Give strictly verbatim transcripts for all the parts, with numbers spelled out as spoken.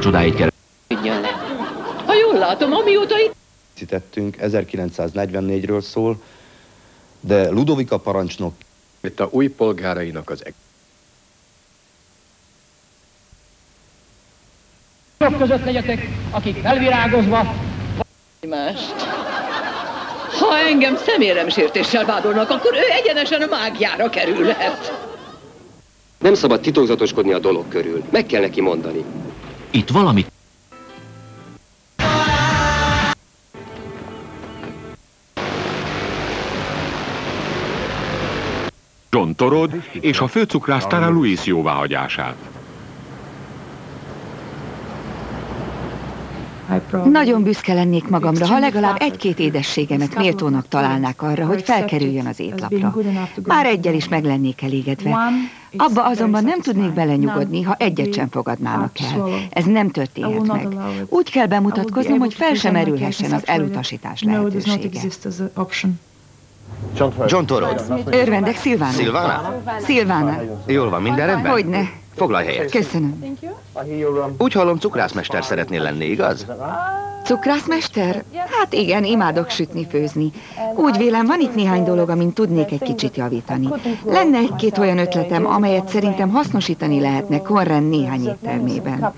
vacsodáit kell. Ha jól látom, amióta itt... Tettünk, ezerkilencszáznegyvennégyről szól, de Ludovika parancsnok... Itt a új polgárainak az... Azok között legyetek, akik felvirágozva... Mást. Ha engem szeméremsértéssel vádolnak, akkor ő egyenesen a mágiára kerülhet. Nem szabad titokzatoskodni a dolog körül. Meg kell neki mondani. Itt valamit... John Torod és a főcukrász Tara Louise jóváhagyását. Nagyon büszke lennék magamra, ha legalább egy-két édességemet méltónak találnák arra, hogy felkerüljön az étlapra. Már egyel is meg lennék elégedve. Abba azonban nem tudnék belenyugodni, ha egyet sem fogadnának el. Ez nem történhet meg. Úgy kell bemutatkoznom, hogy fel sem merülhessen az elutasítás lehetősége. John Torod. Örvendek, Szilvána. Szilvána? Szilvána. Jól van, minden rendben? Hogyne. Foglalj helyet. Köszönöm. Úgy hallom, cukrászmester szeretnél lenni, igaz? Cukrászmester? Hát igen, imádok sütni, főzni. Úgy vélem, van itt néhány dolog, amin tudnék egy kicsit javítani. Lenne egy-két olyan ötletem, amelyet szerintem hasznosítani lehetne Conran néhány éttermében.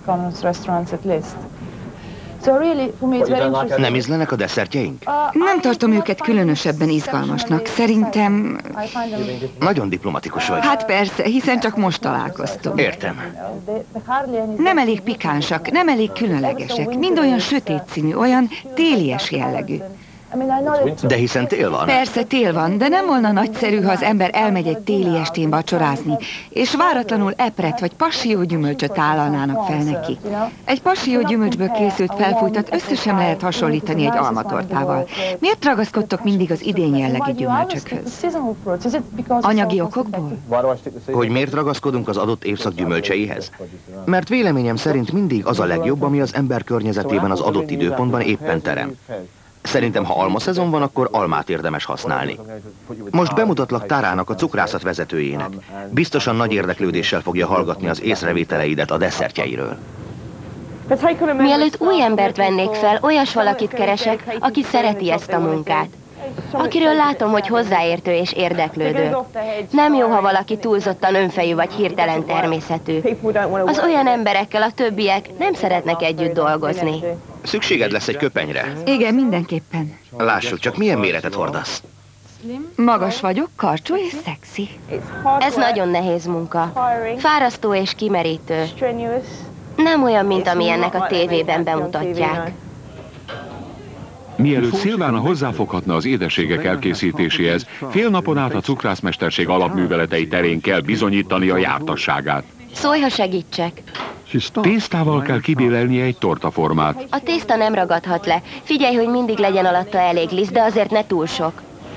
Nem ízlenek a desszertjeink? Nem tartom őket különösebben izgalmasnak. Szerintem... Nagyon diplomatikus vagy. Hát persze, hiszen csak most találkoztunk. Értem. Nem elég pikánsak, nem elég különlegesek. Mind olyan sötét színű, olyan télies jellegű. De hiszen tél van. Persze tél van, de nem volna nagyszerű, ha az ember elmegy egy téli estén vacsorázni, és váratlanul epret vagy passió gyümölcsöt állalnának fel neki. Egy passió gyümölcsből készült felfújtat össze sem lehet hasonlítani egy almatortával. Miért ragaszkodtok mindig az idén jellegű gyümölcsökhöz? Anyagi okokból? Hogy miért ragaszkodunk az adott évszak gyümölcseihez? Mert véleményem szerint mindig az a legjobb, ami az ember környezetében az adott időpontban éppen terem. Szerintem, ha almaszezon van, akkor almát érdemes használni. Most bemutatlak Tárának, a cukrászat vezetőjének. Biztosan nagy érdeklődéssel fogja hallgatni az észrevételeidet a desszertjeiről. Mielőtt új embert vennék fel, olyas valakit keresek, aki szereti ezt a munkát. Akiről látom, hogy hozzáértő és érdeklődő. Nem jó, ha valaki túlzottan önfejű vagy hirtelen természetű. Az olyan emberekkel a többiek nem szeretnek együtt dolgozni. Szükséged lesz egy köpenyre. Igen, mindenképpen. Lássuk csak, milyen méretet hordasz. Magas vagyok, karcsú és szexi. Ez nagyon nehéz munka. Fárasztó és kimerítő. Nem olyan, mint amilyennek a tévében bemutatják. Mielőtt Szilvána hozzáfoghatna az édességek elkészítéséhez, fél napon át a cukrászmesterség alapműveletei terén kell bizonyítani a jártasságát. Szólj, ha segítsek. Tésztával kell kibélelnie egy tortaformát. A tészta nem ragadhat le. Figyelj, hogy mindig legyen alatta elég liszt, de azért ne túl sok.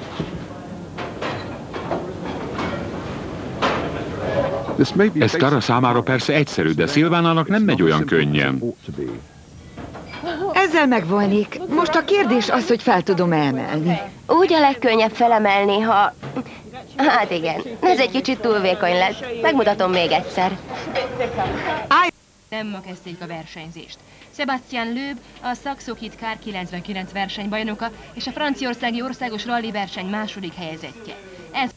Ez Tara számára persze egyszerű, de Szilvánának nem megy olyan könnyen. Ezzel megvolnék. Most a kérdés az, hogy fel tudom emelni. Úgy a legkönnyebb felemelni, ha... Hát igen, ez egy kicsit túl vékony lesz. Megmutatom még egyszer. Állj! Nem ma kezdték a versenyzést. Sebastian Loeb, a Saxo-Kid Car kilencvenkilenc versenybajnoka és a franciaországi országos rally verseny második helyezettje. Ez...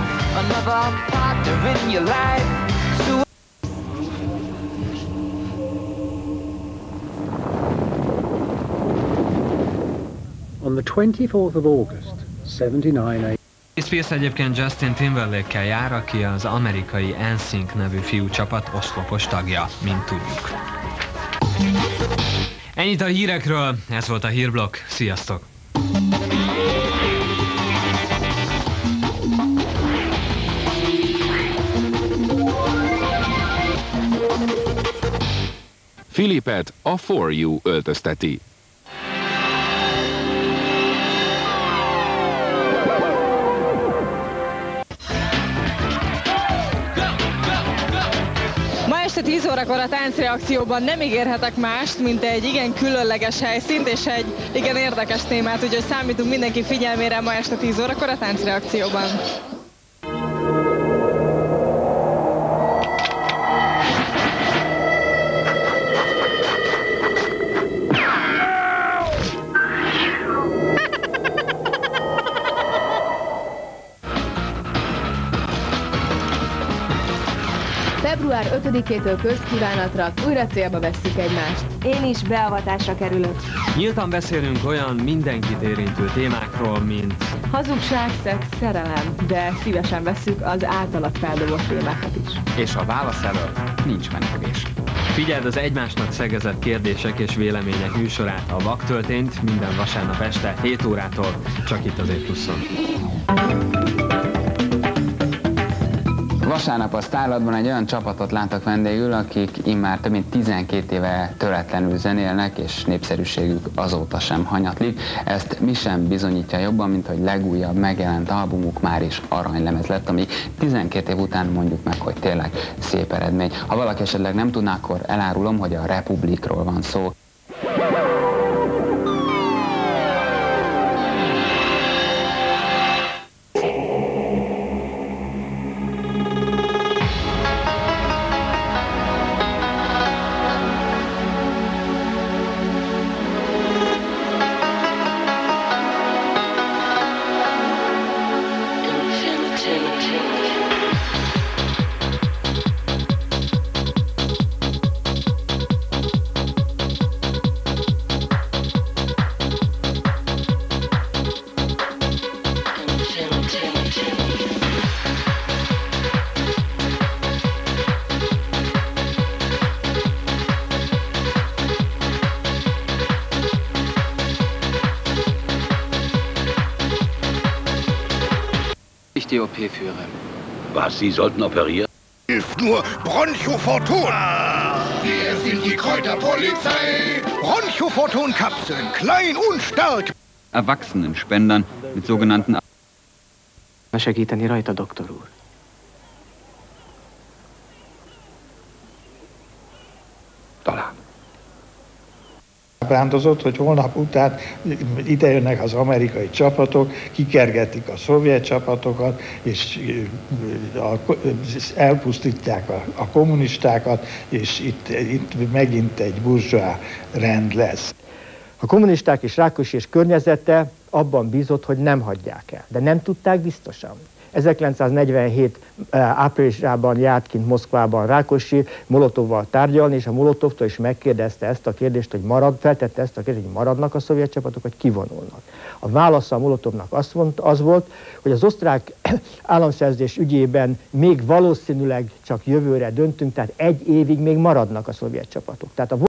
On the twenty-fourth of August, seventy-nine. Spears egyébként Justin Timberlake-kel jár, aki az amerikai en sync nevű fiúcsapat oszlopos tagja, mint tudjuk. Ennyit a hírekről, ez volt a Hírblokk, sziasztok! Filipet a For You öltözteti. Ma este tíz órakor a táncreakcióban nem ígérhetek mást, mint egy igen különleges helyszínt és egy igen érdekes témát, úgyhogy számítunk mindenki figyelmére ma este tíz órakor a táncreakcióban. Február ötödikétől közkívánatra újra célba vesszük egymást. Én is beavatásra kerülök. Nyíltan beszélünk olyan mindenkit érintő témákról, mint hazugság, szex, szerelem, de szívesen vesszük az általad feldobott témákat is. És a válasz elől nincs menekvés. Figyeld az egymásnak szegezett kérdések és vélemények műsorát, a Vaktörtént minden vasárnap este hét órától, csak itt az E-pluszon. Vasárnap a Sztárlatban egy olyan csapatot láttak vendégül, akik immár több mint tizenkét éve töretlenül zenélnek, és népszerűségük azóta sem hanyatlik. Ezt mi sem bizonyítja jobban, mint hogy legújabb megjelent albumuk már is aranylemez lett, ami tizenkét év után mondjuk meg, hogy tényleg szép eredmény. Ha valaki esetleg nem tudná, akkor elárulom, hogy a Republikról van szó. Die O P führe. Was, Sie sollten operieren? Hilft nur Bronchoforton. Wir sind die Kräuterpolizei. Bronchoforton-Kapseln, klein und stark. Erwachsenenspendern mit sogenannten... Segíteni rajta, doktor úr. Talán. Bántozott, hogy holnap után ide jönnek az amerikai csapatok, kikergetik a szovjet csapatokat, és elpusztítják a, a kommunistákat, és itt, itt megint egy burzsóá rend lesz. A kommunisták és Rákosi és környezete abban bízott, hogy nem hagyják el, de nem tudták biztosan. ezerkilencszáznegyvenhét áprilisában járt kint Moszkvában Rákosi Molotovval tárgyalni, és a Molotovtól is megkérdezte ezt a kérdést, hogy marad, feltette ezt a kérdést, hogy maradnak a szovjet csapatok, vagy kivonulnak. A válasza a Molotovnak az, az volt, hogy az osztrák államszerződés ügyében még valószínűleg csak jövőre döntünk, tehát egy évig még maradnak a szovjet csapatok. Tehát a